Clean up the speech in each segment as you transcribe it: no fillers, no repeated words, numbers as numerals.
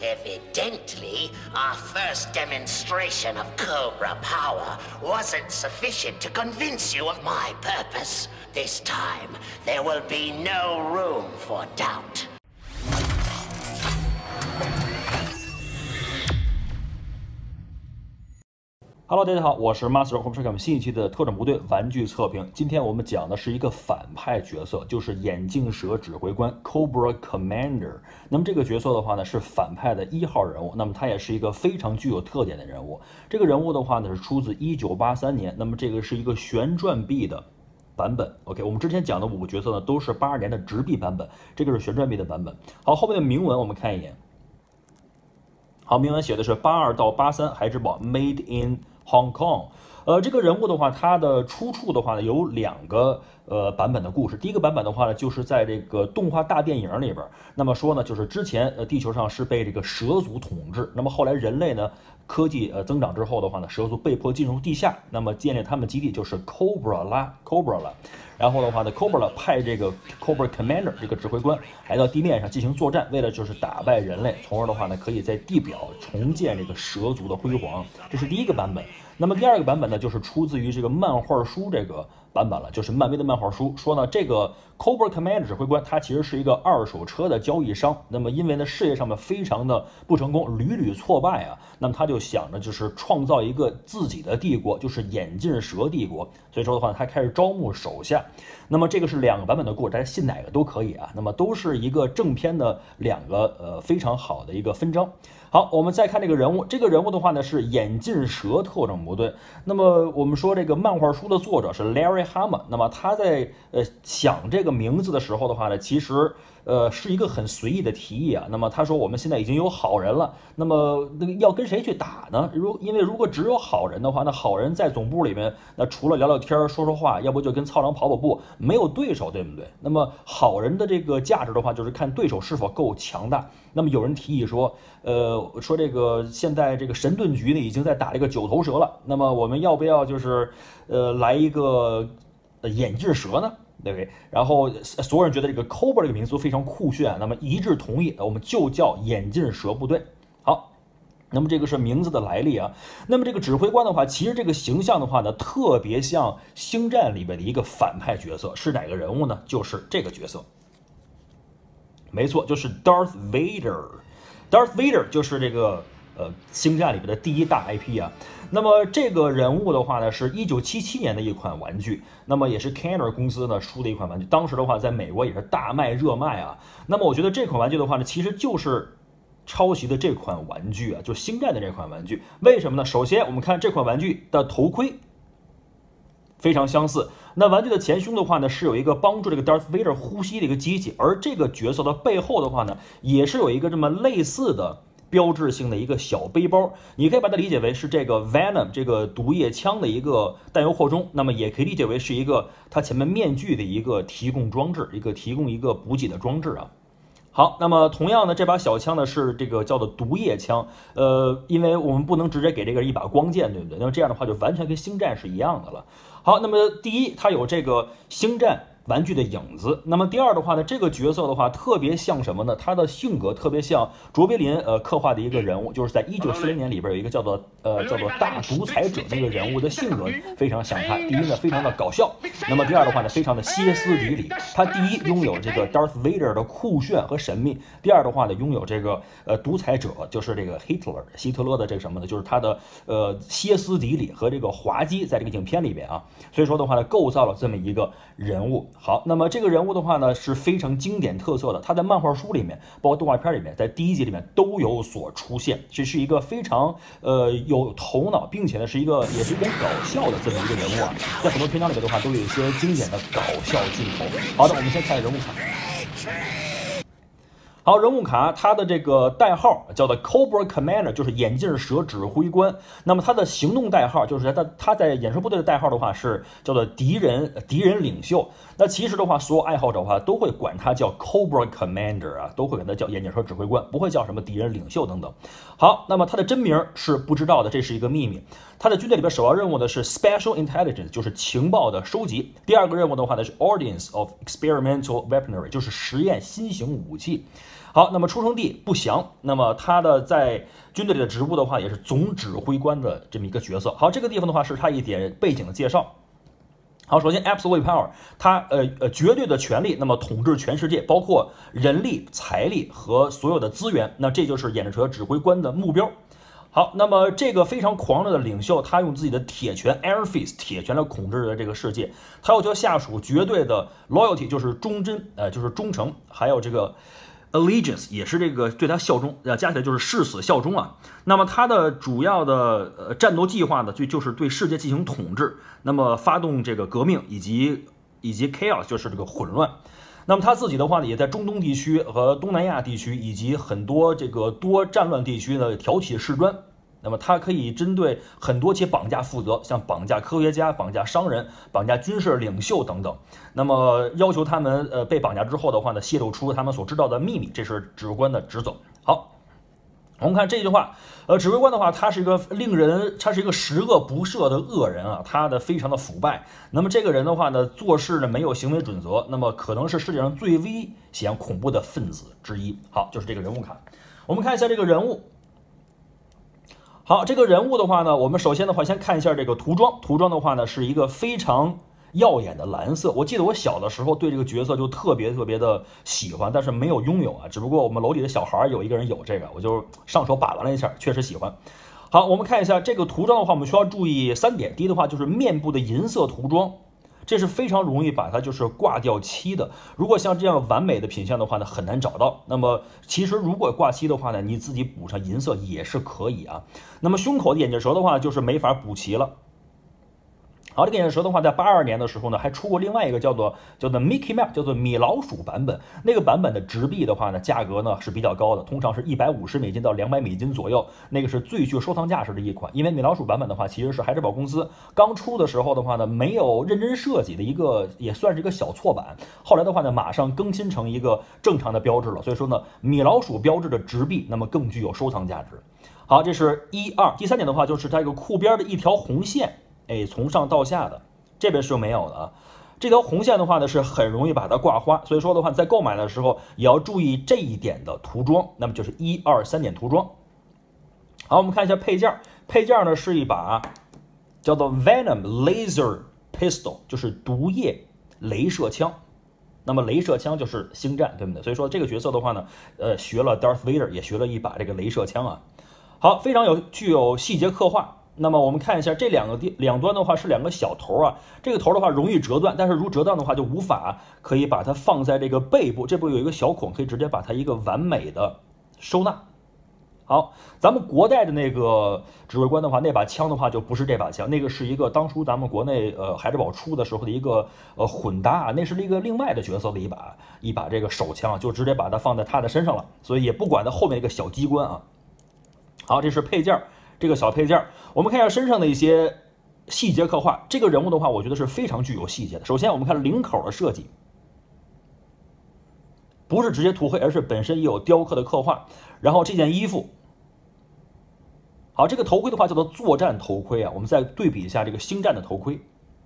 Evidently, our first demonstration of Cobra power wasn't sufficient to convince you of my purpose. This time, there will be no room for doubt. Hello， 大家好，我是 Master， 欢迎收看我们新一期的特种部队玩具测评。今天我们讲的是一个反派角色，就是眼镜蛇指挥官 Cobra Commander。那么这个角色的话呢，是反派的1号人物，那么他也是一个非常具有特点的人物。这个人物的话呢，是出自1983年，那么这个是一个旋转臂的版本。OK， 我们之前讲的5个角色呢，都是82年的直臂版本，这个是旋转臂的版本。好，后面的铭文我们看一眼。好，铭文写的是82到83孩之宝 ，Made in Hong Kong。这个人物的话，他的出处的话呢，有2个版本的故事。第一个版本的话呢，就是在这个动画大电影里边，那么说呢，就是之前地球上是被这个蛇族统治，那么后来人类呢科技增长之后的话呢，蛇族被迫进入地下，那么建立他们基地就是 Cobra 啦。然后的话呢 ，Cobra 派这个 Cobra Commander 这个指挥官来到地面上进行作战，为了就是打败人类，从而的话呢，可以在地表重建这个蛇族的辉煌。这是第一个版本。那么第2个版本呢，就是出自于这个漫画书这个版本了，就是漫威的漫画书说呢，这个 Cobra Commander 指挥官他其实是一个2手车的交易商，那么因为呢事业上面非常的不成功，屡屡挫败啊，那么他就想着就是创造一个自己的帝国，就是眼镜蛇帝国，所以说的话他开始招募手下。那么这个是2个版本的故事，大家信哪个都可以啊，那么都是一个正片的2个非常好的一个分章。好，我们再看这个人物，这个人物的话呢是眼镜蛇特种部队。那么我们说这个漫画书的作者是 Larry Hama， 那么他在想这个名字的时候的话呢，其实是一个很随意的提议啊。那么他说我们现在已经有好人了，那么要跟谁去打呢？因为如果只有好人的话，那好人在总部里面，那除了聊聊天说说话，要不就跟操场跑跑步，没有对手，对不对？那么好人的这个价值的话，就是看对手是否够强大。那么有人提议说，说这个现在这个神盾局呢已经在打这个9头蛇了，那么我们要不要就是来一个眼镜蛇呢？对不对？然后所有人觉得这个 Cobra 这个名字非常酷炫，那么一致同意，我们就叫眼镜蛇部队。好，那么这个是名字的来历啊。那么这个指挥官的话，其实这个形象的话呢，特别像星战里面的一个反派角色，是哪个人物呢？就是这个角色。没错，就是 Darth Vader。Darth Vader 就是这个星战里面的第1大 IP 啊。那么这个人物的话呢，是1977年的一款玩具，那么也是 Kenner 公司呢出的一款玩具，当时的话在美国也是大卖热卖啊。那么我觉得这款玩具的话呢，其实就是抄袭的这款玩具啊，就星战的这款玩具。为什么呢？首先我们看这款玩具的头盔非常相似，那玩具的前胸的话呢，是有一个帮助这个 Darth Vader 呼吸的一个机器，而这个角色的背后的话呢，也是有一个这么类似的标志性的一个小背包，你可以把它理解为是这个 Venom 这个毒液枪的一个弹药扩充，那么也可以理解为是一个它前面面具的一个提供装置，提供一个补给的装置啊。好，那么同样呢，这把小枪呢是这个叫做毒液枪，因为我们不能直接给这个一把光剑，对不对？那么这样的话就完全跟星战是一样的了。好，那么第一，它有这个星战玩具的影子。那么第2的话呢，这个角色的话特别像什么呢？他的性格特别像卓别林刻画的一个人物，就是在1940年里边有一个叫做大独裁者那个人物的性格非常像他。第一呢，非常的搞笑；那么第2的话呢，非常的歇斯底里。他第一拥有这个 Darth Vader 的酷炫和神秘；第2的话呢，拥有这个独裁者，就是这个希特勒的这个什么呢？就是他的歇斯底里和这个滑稽，在这个影片里边啊。所以说的话呢，构造了这么一个人物。好，那么这个人物的话呢是非常经典特色的，他在漫画书里面，包括动画片里面，在第1集里面都有所出现。这是一个非常有头脑，并且呢是也是一点搞笑的这么一个人物啊，在很多篇章里面的话都有一些经典的搞笑镜头。好的，我们先看人物卡。好，人物卡它的这个代号叫做 Cobra Commander， 就是眼镜蛇指挥官。那么它的行动代号就是他在眼蛇部队的代号的话是叫做敌人领袖。那其实的话，所有爱好者的话都会管他叫 Cobra Commander 啊，都会管他叫眼镜蛇指挥官，不会叫什么敌人领袖等等。好，那么他的真名是不知道的，这是一个秘密。他在军队里边首要任务的是 Special Intelligence， 就是情报的收集。第2个任务的话呢是 Ordnance of Experimental Weaponry， 就是实验新型武器。 好，那么出生地不详，那么他的在军队里的职务的话，也是总指挥官的这么一个角色。好，这个地方的话是他一点背景的介绍。好，首先 absolute power， 它绝对的权利，那么统治全世界，包括人力、财力和所有的资源，那这就是眼镜蛇指挥官的目标。好，那么这个非常狂热的领袖，他用自己的铁拳 Iron Fist 铁拳来控制着这个世界，他要求下属绝对的 loyalty， 就是忠贞，就是忠诚，还有这个 allegiance 也是这个对他效忠，加起来就是誓死效忠啊。那么他的主要的战斗计划呢，就是对世界进行统治，那么发动这个革命以及 chaos 就是这个混乱。那么他自己的话呢，也在中东地区和东南亚地区以及很多这个多战乱地区呢挑起事端。那么他可以针对很多起绑架负责，像绑架科学家、绑架商人、绑架军事领袖等等。那么要求他们被绑架之后的话呢，泄露出他们所知道的秘密，这是指挥官的职责。好，我们看这句话，指挥官的话，他是一个十恶不赦的恶人啊，他的非常的腐败。那么这个人的话呢，做事呢没有行为准则，那么可能是世界上最危险恐怖的分子之一。好，就是这个人物卡。我们看一下这个人物。好，这个人物的话呢，我们首先的话先看一下这个涂装。涂装的话呢，是一个非常耀眼的蓝色。我记得我小的时候对这个角色就特别的喜欢，但是没有拥有啊。只不过我们楼里的小孩有一个人有这个，我就上手把玩了一下，确实喜欢。好，我们看一下这个涂装的话，我们需要注意3点。第一的话就是面部的银色涂装。这是非常容易把它就是挂掉漆的。如果像这样完美的品相的话呢，很难找到。那么其实如果挂漆的话呢，你自己补上银色也是可以啊。那么胸口的眼镜蛇的话就是没法补齐了。好，这个眼镜蛇的话，在82年的时候呢，还出过另外一个叫做 Mickey Mouse， 叫做米老鼠版本。那个版本的直臂的话呢，价格呢是比较高的，通常是$150到$200左右。那个是最具收藏价值的一款，因为米老鼠版本的话，其实是孩之宝公司刚出的时候的话呢，没有认真设计的一个，也算是一个小错版。后来的话呢，马上更新成一个正常的标志了。所以说呢，米老鼠标志的直臂，那么更具有收藏价值。好，这是1、2。第3点的话，就是它这个裤边的一条红线。从上到下的，这边是没有的啊。这条红线的话呢，是很容易把它挂花，所以说的话，在购买的时候也要注意这一点的涂装。那么就是1、2、3点涂装。好，我们看一下配件。配件呢是一把叫做 Venom Laser Pistol， 就是毒液镭射枪。那么镭射枪就是星战，对不对？所以说这个角色的话呢，学了 Darth Vader， 也学了一把这个镭射枪啊。好，非常具有细节刻画。那么我们看一下这两端的话是2个小头啊，这个头的话容易折断，但是如折断的话就无法可以把它放在这个背部，这部有一个小孔，可以直接把它一个完美的收纳。好，咱们国代的那个指挥官的话，那把枪的话就不是这把枪，那个是一个当初咱们国内孩之宝出的时候的一个混搭，那是一个另外的角色的一把这个手枪，就直接把它放在他的身上了，所以也不管它后面一个小机关啊。好，这是配件。这个小配件，我们看一下身上的一些细节刻画。这个人物的话，我觉得是非常具有细节的。首先，我们看领口的设计，不是直接涂黑，而是本身也有雕刻的刻画。然后这件衣服，好，这个头盔的话叫做作战头盔啊。我们再对比一下这个星战的头盔。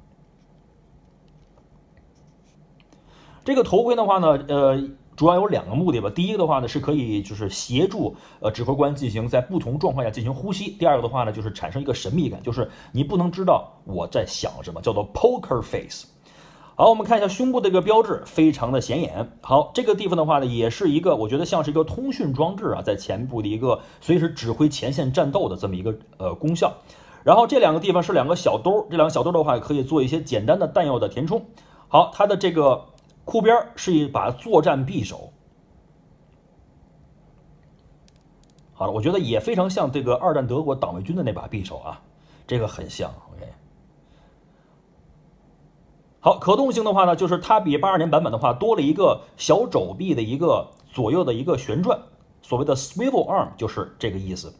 这个头盔的话呢，主要有2个目的吧。第一个的话呢，是可以就是协助指挥官进行在不同状况下进行呼吸。第二个的话呢，就是产生一个神秘感，就是你不能知道我在想什么，叫做 poker face。好，我们看一下胸部的一个标志，非常的显眼。好，这个地方的话呢，也是一个我觉得像是一个通讯装置啊，在前部的一个随时指挥前线战斗的这么一个功效。然后这2个地方是2个小兜，这2个小兜的话可以做一些简单的弹药的填充。好，它的这个裤边是一把作战匕首。好了，我觉得也非常像这个2战德国党卫军的那把匕首啊，这个很像。OK， 好，可动性的话呢，就是它比82年版本的话多了一个小肘臂的一个左右的一个旋转，所谓的 swivel arm 就是这个意思。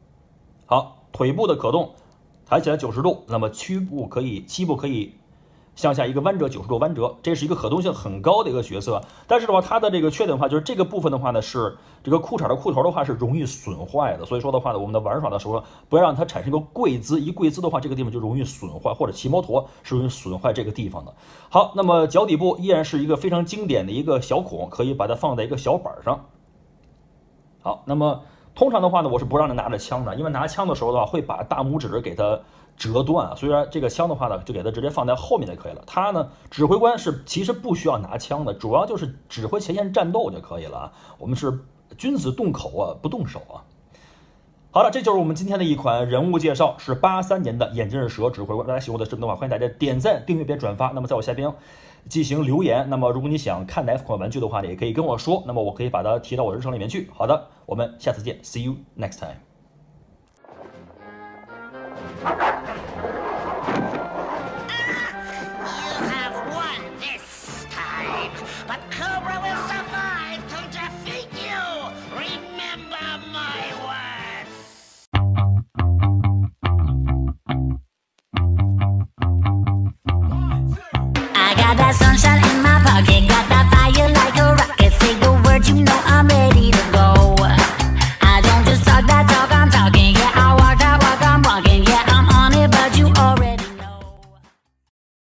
好，腿部的可动，抬起来90度，那么七部可以向下一个弯折90度弯折，这是一个可动性很高的一个角色。但是的话，它的这个缺点的话，就是这个部分的话呢，是这个裤衩的裤头的话是容易损坏的。所以说的话呢，我们的玩耍的时候不要让它产生一个跪姿，一跪姿的话，这个地方就容易损坏，或者骑摩托是容易损坏这个地方的。好，那么脚底部依然是一个非常经典的一个小孔，可以把它放在一个小板上。好，那么通常的话呢，我是不让人拿着枪的，因为拿枪的时候的话会把大拇指给它折断啊。虽然这个枪的话呢，就给它直接放在后面就可以了。它呢，指挥官是其实不需要拿枪的，主要就是指挥前线战斗就可以了啊。我们是君子动口啊，不动手啊。好了，这就是我们今天的一款人物介绍，是83年的眼镜蛇指挥官。大家喜欢我的视频的话，欢迎大家点赞、订阅并转发。那么在我下边进行留言。那么如果你想看哪款玩具的话呢，也可以跟我说，那么我可以把它提到我日程里面去。好的，我们下次见 ，See you next time。